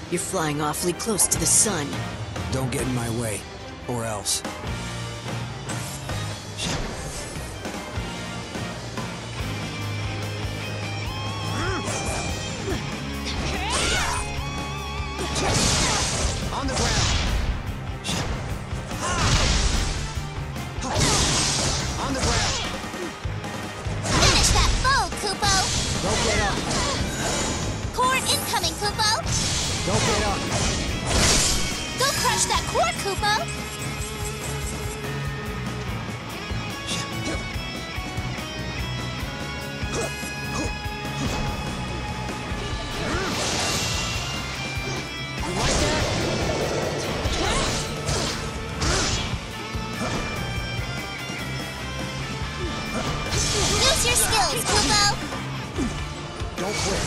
You're flying awfully close to the sun. Don't get in my way, or else. On the ground. On the ground. Finish that foe, Kupo! Don't get up. Core incoming, Kupo! Don't get up. Go crush that core, Kupo! You like that? Use your skills, Kupo! Don't quit.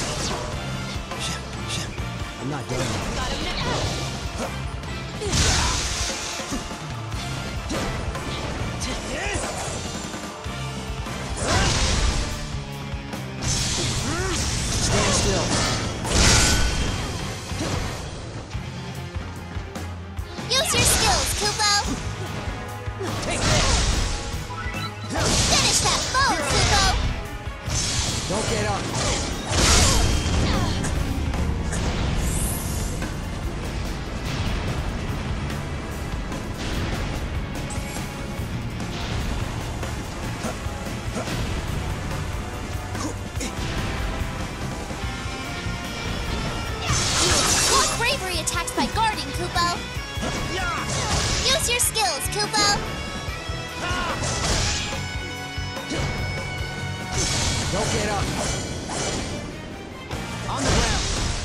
I'm not done yet. Stand still. Use your skills, Kupo! Take this. Finish that foe, Kupo! Don't get up. Core bravery attacks by guarding, Kupo! Use your skills, Kupo! Don't get up. On the ground.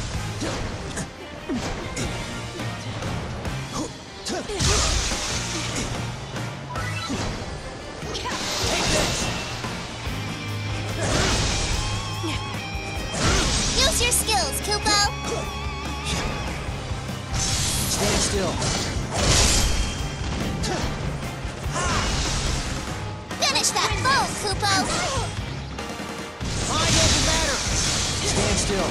Take this. Use your skills, Kupo! Stand still. Finish that foe, Kupo! Mine doesn't matter. Stand still.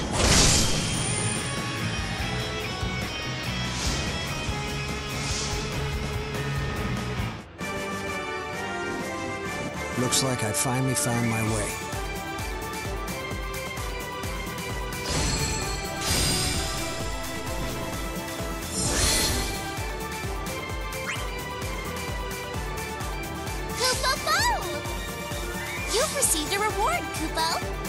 Looks like I finally found my way. Kupo-Bo! You've received a reward, Kupo!